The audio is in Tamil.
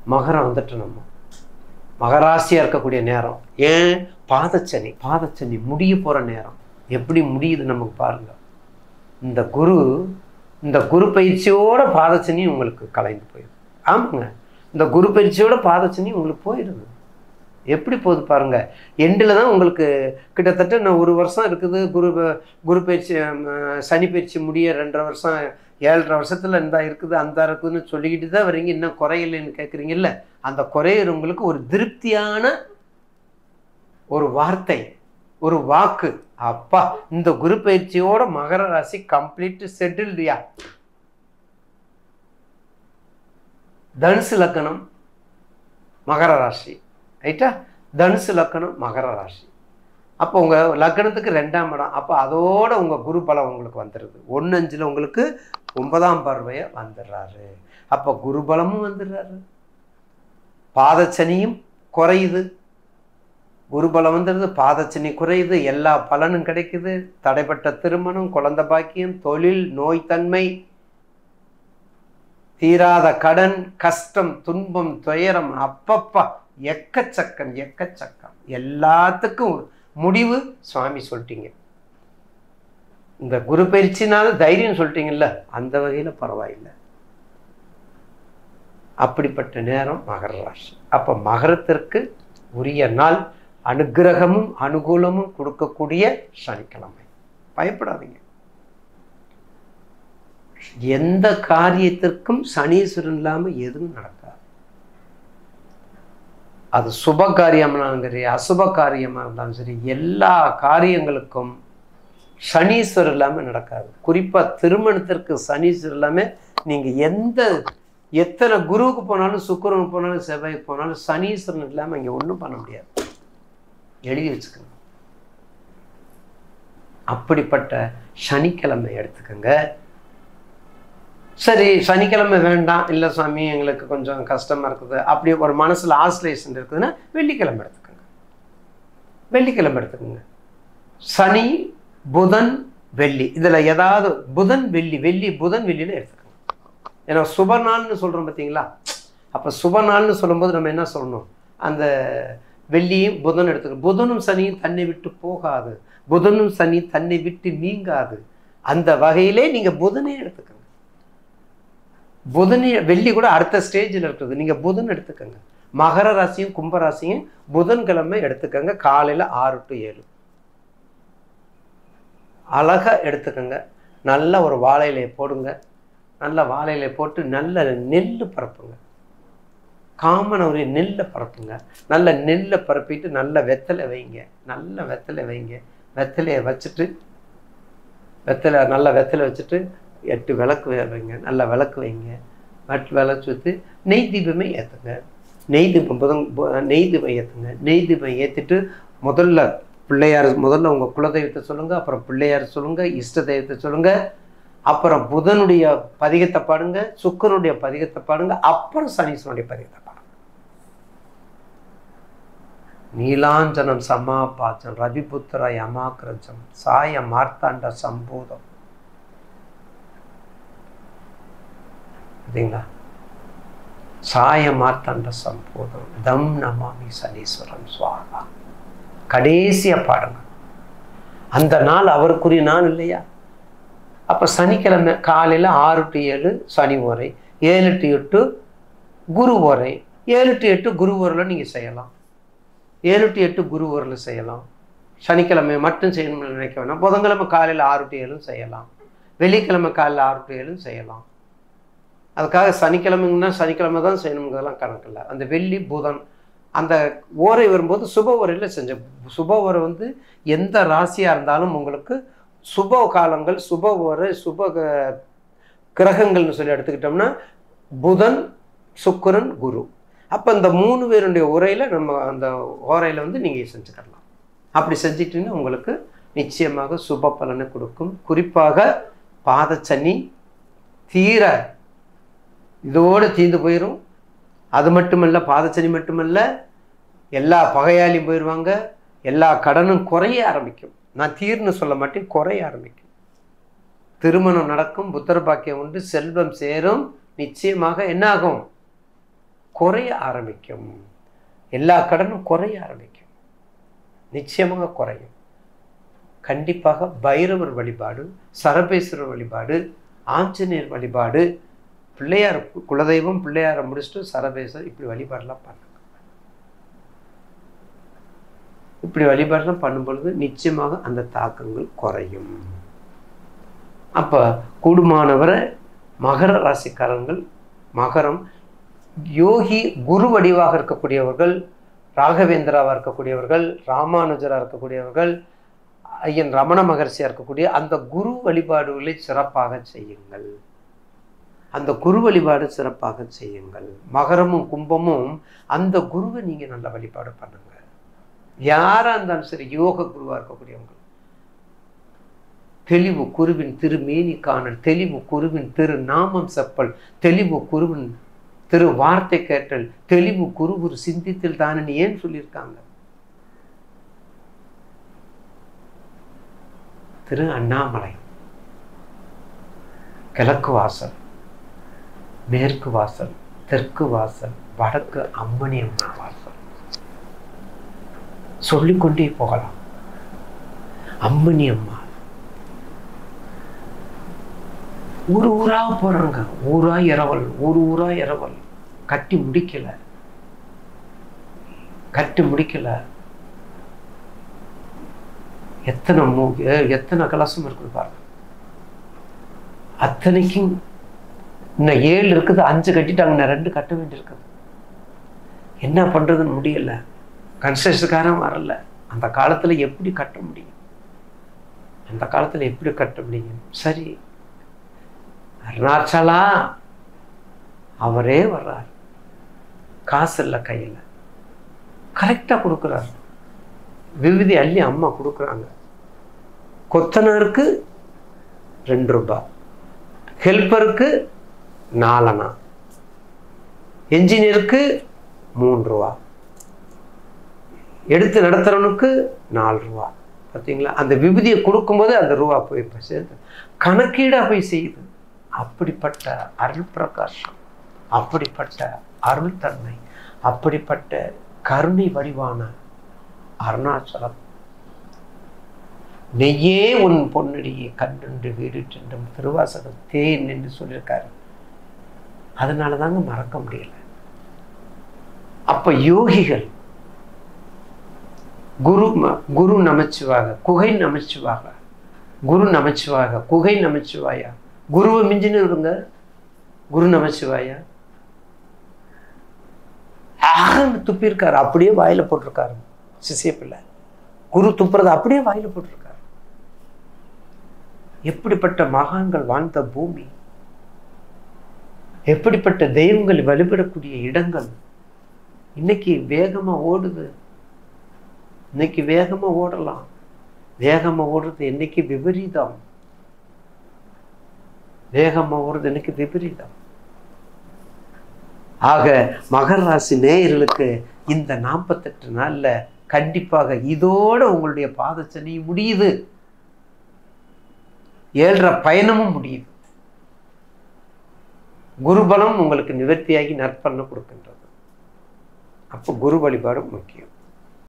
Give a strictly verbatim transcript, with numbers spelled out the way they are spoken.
மகரம் வந்துட்டு நம்ம மகராசியாக இருக்கக்கூடிய நேரம். ஏன்? பாதச்சனி. பாதச்சனி முடிய போகிற நேரம். எப்படி முடியுது நமக்கு பாருங்க. இந்த குரு இந்த குரு பயிற்சியோட பாதச்சனி உங்களுக்கு கலைந்து போயிடுது. ஆமாங்க, இந்த குரு பயிற்சியோட பாதச்சனி உங்களுக்கு போயிடுது. எப்படி போகுது பாருங்க. எண்டில் தான் உங்களுக்கு கிட்டத்தட்ட நான் ஒரு வருஷம் இருக்குது. குரு குரு பயிற்சி சனி பயிற்சி முடிய ரெண்டரை வருஷம் ஏழரை வருஷத்தில் இந்த இருக்குது அந்த இருக்குதுன்னு சொல்லிக்கிட்டு தான் வரீங்க. இன்னும் குறையில்லைன்னு கேட்குறீங்கல்ல, அந்த குறையிறவங்களுக்கு ஒரு திருப்தியான ஒரு வார்த்தை, ஒரு வாக்கு. அப்பா, இந்த குரு பயிற்சியோட மகர ராசி கம்ப்ளீட் செட்டில்டியா. தனுசு லக்கணம் மகர ராசி, ரைட்டா? தனுசு லக்கணம் மகர ராசி. அப்போ உங்கள் லக்கணத்துக்கு ரெண்டாம் இடம். அப்போ அதோட உங்கள் குரு பலம் உங்களுக்கு வந்துடுது. ஒன்று அஞ்சில் உங்களுக்கு ஒன்பதாம் பார்வையை வந்துடுறாரு. அப்போ குரு பலமும் வந்துடுறாரு, பாதச்சனியும் குறையுது. குருபலம் வந்துடுது, பாதச்சனி குறையுது, எல்லா பலனும் கிடைக்குது. தடைப்பட்ட திருமணம், குழந்தை பாக்கியம், தொழில், நோய் தன்மை, தீராத கடன், கஷ்டம், துன்பம், துயரம், அப்பப்பா எக்கச்சக்கம் எக்கச்சக்கம். எல்லாத்துக்கும் முடிவு சுவாமி சொல்லிட்டீங்க. இந்த குரு பயிற்சினால தைரியம் சொல்லிட்டீங்கல்ல, அந்த வகையில் பரவாயில்லை. அப்படிப்பட்ட நேரம் மகர ராசி. அப்போ மகரத்திற்கு உரிய நாள், அனுகிரகமும் அனுகூலமும் கொடுக்கக்கூடிய சனிக்கிழமை. பயப்படாதீங்க. எந்த காரியத்திற்கும் சனீஸ்வரன் இல்லாமல் எதுவும் நடக்காது. அது சுப காரியமாக இருந்தாலும் சரி, அசுப காரியமாக இருந்தாலும் சரி, எல்லா காரியங்களுக்கும் சனீஸ்வரர் இல்லாமல் நடக்காது. குறிப்பாக திருமணத்திற்கு சனீஸ்வரர் இல்லாமல் நீங்கள் எந்த எத்தனை குருவுக்கு போனாலும், சுக்கிரனுக்கு போனாலும், செவ்வாய்க்கு போனாலும் சனீஸ்வரன் இல்லாமல் இங்கே ஒன்றும் பண்ண முடியாது. எழுதி வச்சுக்கணும். அப்படிப்பட்ட சனிக்கிழமை எடுத்துக்கோங்க. சரி, சனிக்கிழமை வேண்டாம், இல்லை சாமி எங்களுக்கு கொஞ்சம் கஷ்டமாக இருக்குது, அப்படி ஒரு மனசில் ஆசிலேஷன் இருக்குதுன்னா வெள்ளிக்கிழமை எடுத்துக்கோங்க. வெள்ளிக்கிழமை எடுத்துக்கோங்க. சனி, புதன், வெள்ளி, இதில் ஏதாவது புதன் வெள்ளி வெள்ளி புதன் வெள்ளியில் எடுத்துக்கோங்க. ஏன்னா சுப நாள்னு சொல்கிறோம் பார்த்தீங்களா? அப்போ சுப நாள்னு சொல்லும்போது நம்ம என்ன சொல்லணும்? அந்த வெள்ளியும் புதன் எடுத்துக்கணும். புதனும் சனியும் தன்னை விட்டு போகாது, புதனும் சனி தன்னை விட்டு நீங்காது. அந்த வகையிலே நீங்கள் புதனே எடுத்துக்கோங்க. புதனி வெள்ளி கூட அடுத்த ஸ்டேஜில் இருக்குது. நீங்கள் புதன் எடுத்துக்கோங்க. மகர ராசியும் கும்பராசியும் புதன்கிழமை எடுத்துக்கோங்க. காலையில் ஆறு டு ஏழு அழகாக எடுத்துக்கோங்க. நல்ல ஒரு வாழையிலையை போடுங்க. நல்ல வாழையிலை போட்டு நல்ல நெல் பரப்புங்க. காமன் ஒரு நெல்லை பரப்புங்க. நல்ல நெல்லை பரப்பிட்டு நல்ல வெத்தலை வைங்க. நல்ல வெத்தலை வைங்க. வெத்தலையை வச்சுட்டு வெத்தலை நல்ல வெத்தலை வச்சுட்டு எட்டு விளக்கு வைங்க. நல்ல விளக்கு வைங்க. வட்டு விளக்கு வச்சு நெய் தீபமே ஏற்றுங்க. நெய் தீபம் புதன் நெய் தீபம் ஏற்றுங்க. நெய் தீபம் ஏற்றிட்டு முதல்ல பிள்ளையார், முதல்ல உங்கள் குலதெய்வத்தை சொல்லுங்கள், அப்புறம் பிள்ளையார் சொல்லுங்கள், இஷ்ட தெய்வத்தை சொல்லுங்கள், அப்புறம் புதனுடைய பதிகத்தை பாடுங்க, சுக்கரனுடைய பதிகத்தை பாடுங்க, அப்புறம் சனீஸ்வரனுடைய பதிகத்தை பாடுங்க. நீலாஞ்சனம் சமாபாச்சம் ரவிபுத்திர யமாக்கிரஜம் சாய மார்த்தாண்ட சம்பூதம். சரிங்களா? சாய மார்த்தாண்ட சம்பூதம் தம் நமாமி சனீஸ்வரன் சுவாகா. கடைசியா பாடுங்க. அந்த நாள் அவருக்குரிய நாள் இல்லையா? அப்போ சனிக்கிழமை காலையில் ஆறு டு ஏழு சனி ஓரை, ஏழு டு எட்டு குரு ஓரை, ஏழு டு எட்டு குரு ஓரில் நீங்கள் செய்யலாம். ஏழு டு எட்டு குரு ஓரில் செய்யலாம். சனிக்கிழமை மட்டும் செய்யணும்னு நினைக்க வேணாம். புதன்கிழமை காலையில் ஆறு டு ஏழும் செய்யலாம். வெள்ளிக்கிழமை காலையில் ஆறு டு ஏழும் செய்யலாம். அதுக்காக சனிக்கிழமைங்கன்னா சனிக்கிழமை தான் செய்யணுங்கிறதெல்லாம் கணக்கு இல்லை. அந்த வெள்ளி புதன் அந்த ஓரை வரும்போது சுப ஓரையில் செஞ்ச சுப ஓரை வந்து எந்த ராசியாக இருந்தாலும் உங்களுக்கு சுப காலங்கள், சுப ஓரை, சுப கிரகங்கள்னு சொல்லி எடுத்துக்கிட்டோம்னா புதன், சுக்கிரன், குரு. அப்போ இந்த மூணு பேருடைய உரையில் நம்ம அந்த ஓரையில் வந்து நீங்கள் செஞ்சுக்கலாம். அப்படி செஞ்சிட்டிங்கன்னா உங்களுக்கு நிச்சயமாக சுப பலனை கொடுக்கும். குறிப்பாக பாதச்சனி தீர இதோடு தீர்ந்து போயிடும். அது மட்டுமல்ல, பாதச்சனி மட்டுமல்ல, எல்லா பகையாளியும் போயிடுவாங்க. எல்லா கடனும் குறைய ஆரம்பிக்கும். நான் தீர்னு சொல்ல மாட்டேன், குறைய ஆரம்பிக்கும். திருமணம் நடக்கும், புத்திர பாக்கியம் உண்டு, செல்வம் சேரும். நிச்சயமாக என்ன ஆகும்? குறைய ஆரம்பிக்கும். எல்லா கடனும் குறைய ஆரம்பிக்கும், நிச்சயமாக குறையும். கண்டிப்பாக பைரவர் வழிபாடு, சரபேஸ்வரர் வழிபாடு, ஆஞ்சநேயர் வழிபாடு, பிள்ளையார் குலதெய்வம் பிள்ளையாரை முடிச்சுட்டு சரபேஸ்வரர் இப்படி வழிபாடெல்லாம் பண்ணுங்க. இப்படி வழிபாடெல்லாம் பண்ணும்பொழுது நிச்சயமாக அந்த தாக்கங்கள் குறையும். அப்போ கூடுமானவரை மகர ராசிக்காரங்கள், மகரம் யோகி குரு வடிவாக இருக்கக்கூடியவர்கள், ராகவேந்திராவாக இருக்கக்கூடியவர்கள், ராமானுஜராக இருக்கக்கூடியவர்கள், ஐயன் ரமண மகர்ஷியாக இருக்கக்கூடிய அந்த குரு வழிபாடுகளை சிறப்பாக செய்யுங்கள். அந்த குரு வழிபாடு சிறப்பாக செய்யுங்கள். மகரமும் கும்பமும் அந்த குருவை நீங்கள் நல்ல வழிபாடு பண்ணுங்க. யாராக இருந்தாலும் சரி, யோக குருவாக இருக்கக்கூடியவங்க, தெளிவு குருவின் திருமேனி காணல், தெளிவு குருவின் திரு நாமம் செப்பல், தெளிவு குருவின் திரு வார்த்தை கேட்டல், தெளிவு குரு ஒரு சிந்தித்தில் தானே ஏன் சொல்லியிருக்காங்க? திரு அண்ணாமலை கிழக்கு வாசல், மேற்கு வாசல், தெற்கு வாசல், வடக்கு அம்மணி அம்மா வாசல், சொல்லிக்கொண்டே போகலாம். அம்மணி அம்மா ஊர் ஊரா போறாங்க, ஊரா இரவல், ஊர் ஊரா இரவல், கட்டி முடிக்கல கட்டி முடிக்கல எத்தனை மூ எத்தனை கலசம் இருக்குது பாருங்க. அத்தனைக்கும் இன்னும் ஏழு இருக்குது, அஞ்சு கட்டிட்டாங்க, இன்னும் ரெண்டு கட்ட வேண்டியிருக்குது. என்ன பண்றதுன்னு முடியல. கன்ஸ்ட்ரக்ஷன்காரன் வரல. அந்த காலத்துல எப்படி கட்ட முடியும்? அந்த காலத்துல எப்படி கட்ட முடியும்? சரி, அருணாச்சலா அவரே வர்றார், காசு இல்லை கையில், கரெக்டாக கொடுக்குறாரு. விபூதி அள்ளி அம்மா கொடுக்குறாங்க. கொத்தனாருக்கு ரெண்டு ரூபாய், ஹெல்ப்பருக்கு நாலனா, என்ஜினியருக்கு மூணு ரூபா, எடுத்து நடத்துறவனுக்கு நாலு ரூபா. பார்த்தீங்களா? அந்த விபூதியை கொடுக்கும்போது அந்த ரூபா போய் சேர்ந்து கணக்கீடாக போய் செய்யுது. அப்படிப்பட்ட அருள் பிரகாசம், அப்படிப்பட்ட அருள் தன்மை, அப்படிப்பட்ட கருணை வடிவான அருணாச்சலம். நெய்யே உன் பொன்னடியை கண்டு வீடு சென்றும் திருவாசகம் தேன் என்று சொல்லியிருக்காரு. அதனால தாங்க மறக்க முடியல. அப்ப யோகிகள் குரு குரு நமச்சிவாக, குகை நமச்சிவாக, குரு நமச்சிவாக, குகை நமச்சிவாயா, குருவை மிஞ்சின்னு இருங்க. குரு நமச்சிவாயா ஆகன்னு துப்பியிருக்காரு, அப்படியே வாயில போட்டிருக்காரு சிசிய பிள்ளை. குரு துப்புறது அப்படியே வாயில போட்டிருக்காரு. எப்படிப்பட்ட மகான்கள் வாழ்ந்த பூமி, எப்படிப்பட்ட தெய்வங்கள் வழிபடக்கூடிய இடங்கள். இன்னைக்கு வேகமா ஓடுது, இன்னைக்கு வேகமா ஓடலாம். வேகமா ஓடுறது என்னைக்கு விபரீதம், வேகமா ஓடுறது இன்னைக்கு விபரீதம். ஆக மகர ராசி நேயர்களுக்கு இந்த நாற்பத்தெட்டு நாள்ல கண்டிப்பாக இதோட உங்களுடைய பாதச்சனி முடியுது, ஏழரை பயணமும் முடியுது. குருபலம் உங்களுக்கு நிவர்த்தியாகி நற்பலனை கொடுக்கின்றது. அப்போ குரு வழிபாடு முக்கியம்.